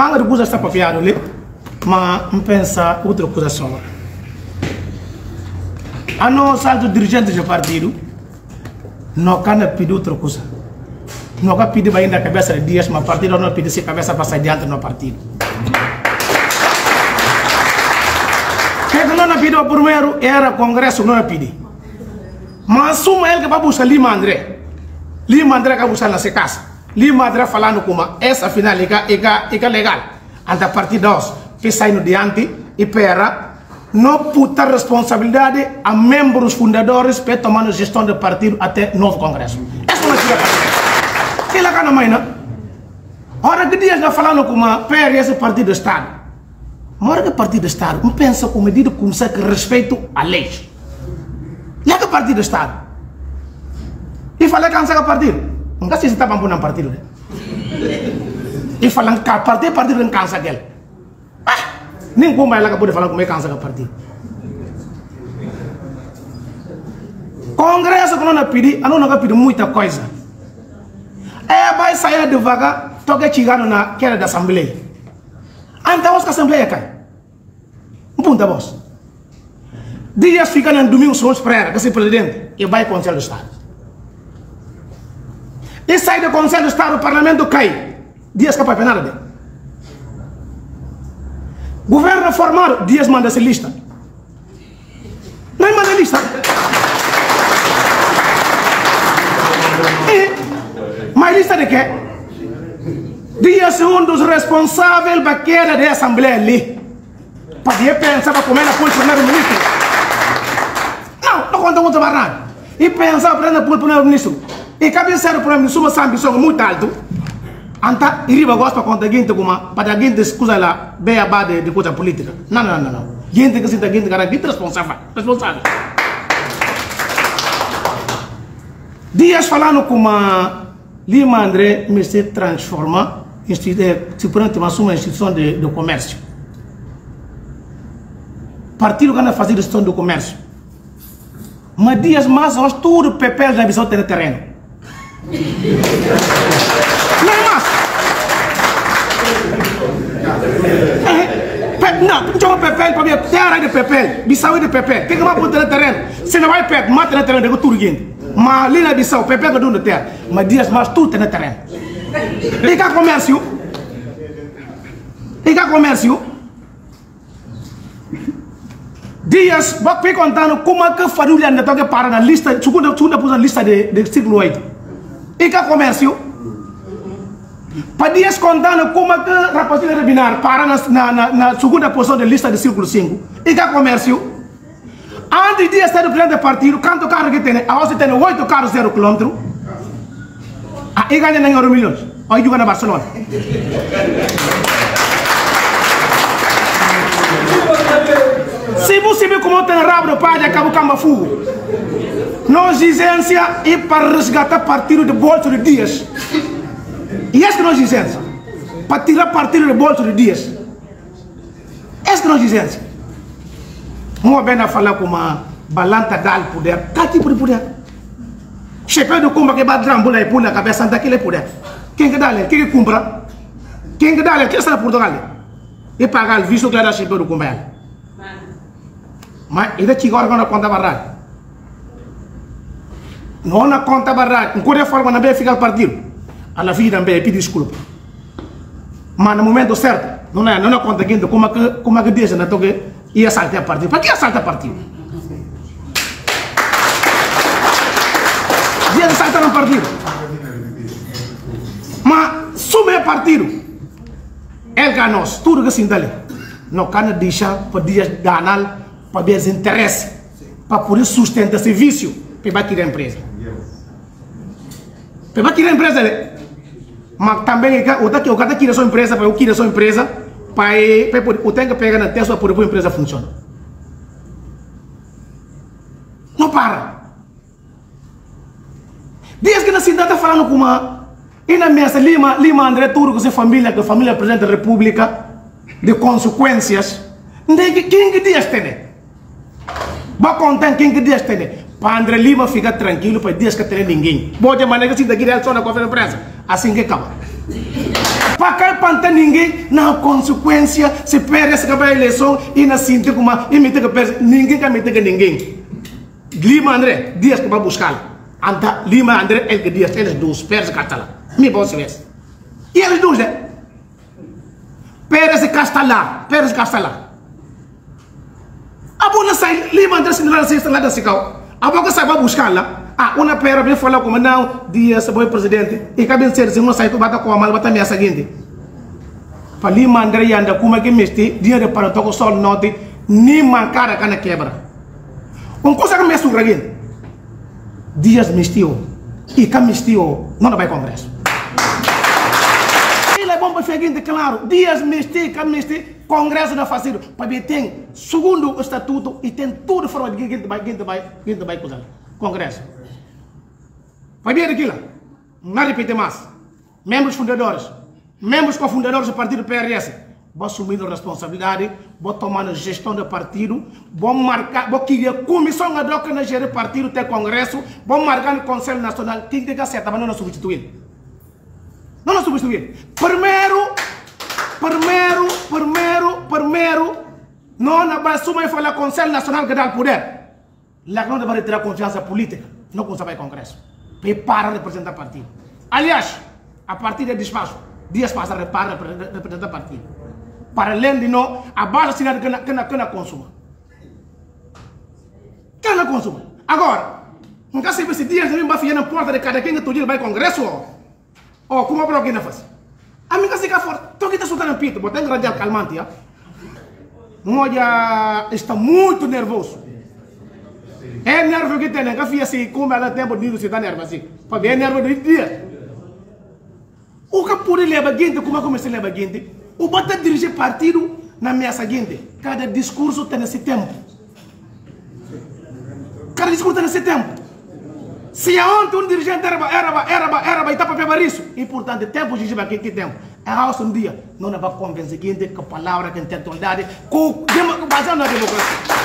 Manga de coisa está papiado ali, mas pensa outra coisa só. A nossa dirigente do partido não quer pedir outra coisa. Não quer pedir ainda a cabeça de Dias, mas o partido não pede se a cabeça para sair diante no partido. O que não pediu primeiro era o Congresso, não pediu. Mas suma ele que vai buscar Lima André. Lima André que vai buscar na sua casa. Lima André falando como essa final é legal. Ante a partir de hoje, que sai no diante e pera. Não puta responsabilidade a membros fundadores para tomar a gestão do partido até novo congresso. Essa não é a partido. Que lá cá na mãe, não? Ora que dias não falando com uma PRS esse partido do Estado. Mas ora que partido do Estado, não pensa com medida como se que respeito à lei. Lá que partido do Estado. E fala que cansa que partido. Não sei se está para um partido. E fala que partido não cansa aquele. Nem como ela pode falar como é cansa o partido. Congresso que não pedi, não pedi muita coisa. Vai sair devagar, toca chegando na queda da Assembleia. Então a Assembleia cai. Punta voz. Dias fica no domingo só espera que se presidente e vai para o Conselho do Estado. E sai do Conselho do Estado, o Parlamento cai. Dias capaz de nada. Governo formado, Dias manda-se lista. Não manda lista. Mas lista de quê? Dias é um dos responsáveis da queda da Assembleia ali. Para pensar para comer apoio do primeiro-ministro. Não conta muito barrado. E pensar para apoio do primeiro-ministro. E cabeça do primeiro-ministro, uma ambição muito alta. Anta iriba gosta conta gente como para gente escusa lá beaba de coisa política. Não. Gente que se tá gente cara gente responsável. Dias falando como Lima André me se transforma se prende uma instituição de comércio. Partido que anda fazer gestão do comércio. Mas Dias mais hoje tudo PP já visão ter terreno. Não, joga papel para mim, terra de papel, Bissau de papel. Tem que vai botar no terreno. Se não vai perto, mata no terreno, tudo gente. Mas ali na Bissau, papel que do terra. Mas Dias mais tudo tem no terreno. E cá comércio? Dias, vai contando como é que família ainda toca para na lista, segunda posição lista de ciclo 8. E cá comércio? Para Dias contando como é que a rapaziada rebinar para na segunda posição da lista de círculo 5. E que comércio? Antes de Dias ter o presidente do partido, quanto carro que tem? A você tem 8 carros 0 km. E ganha nem euro milhões. Aí joga na Barcelona. Se você vê como tem rabo no pai, acaba o camba fogo. Não exigência e para resgatar partido de bolso de Dias. E essa que nós dizemos, para tirar partido do bolso de Dias. Essa que nós dizemos. Uma vez a falar com uma balanta dal poder, qual tipo de poder? Chefe do Kumba que vai drambular e pula a cabeça daquele poder. Quem que dá ele? Quem que compra? Quem que dá ele? Quem está na Portugal? E pagar o visto que era chefe do Kumba. Mas ele chegou agora na conta barrada. Não na conta barrada. Enquanto forma não vai ficar partido. Alla fine também pedi desculpa. Mas no momento certo, não é conta gente como é que diz na toque ia saltar partido. Para que ia saltar partido? Dia saltar um partido. Mas sume partido. Ele ganhou tudo que se dá ali. Não can deixar para dias danal para ver interesse para poder sustentar serviço para bater a empresa. Para bater a empresa mas também o cara que sua empresa para o que sua empresa para o tem que pegar na testa para a empresa funciona. Não para. Diz que na cidade está falando com uma e na mesa Lima André tudo que a família presidente da República de consequências. Quem que diz tem? Vai contar quem que diz tem? Para André Lima ficar tranquilo, para dias que tem ninguém. Boa de maneira que se daqui só na conferência de imprensa. Assim que acaba. pakai pantai ninguém na consequência se perde essa eleição e na sinta como imita que perde ninguém que imita que ninguém. Lima André Dias que vai buscar anda Lima André el que Dias eles dois perde Castala me posso ver e eles dois perde Castala a boa sai Lima André se não se lá da Sicau a boa sai vai buscar lá uma pera bem falar como não Dias foi presidente e cabe ser se não sai tu bata com a mal bata minha seguinte para Lima André anda como que mesti dia de para toco sol note ni mancara kana quebra coisa que me surraguin Dias mistiu e que mistiu não vai congresso ele é bom para seguinte claro Dias mistiu que mistiu congresso da facido para ver tem segundo o estatuto e tem tudo forma de gente vai coisa congresso para ver aquilo não repete mais membros fundadores membros cofundadores do partido PRS vou assumir a responsabilidade, vou tomar a gestão do partido, vou marcar, vou criar comissão ad hoc na gerir partido até congresso, vou marcar no Conselho Nacional, tem que acertar, mas não substituir. Não substituir. Primeiro, não vai assumir e falar Conselho Nacional que dá o poder. Lá não vai retirar confiança política, não consegue congresso. Para representar partido. Aliás, a partir do despacho, dias passaram para representar partido. Para além de não, a base cidade que na consuma. Que na consuma. Agora, não quer saber se dias também vai ficar na porta de cada quem que tu vai congresso ou como para alguém na faz. A mim que se cá fora, tu que está soltando pito, botar um grande calmante, já. Moja está muito nervoso. É nervo que tem, que fica assim, como ela tem podido se está nervoso assim. Para ver nervo do dia. O que pode levar gente, como começa a levar gente? O bota dirigir partido na minha seguinte. Cada discurso tem esse tempo. Cada discurso tem esse tempo. Se ontem um dirigente era e tapa para isso, importante tempo de que tempo. É house um dia, não vai convencer gente que a palavra que tem autoridade, com baseado na democracia.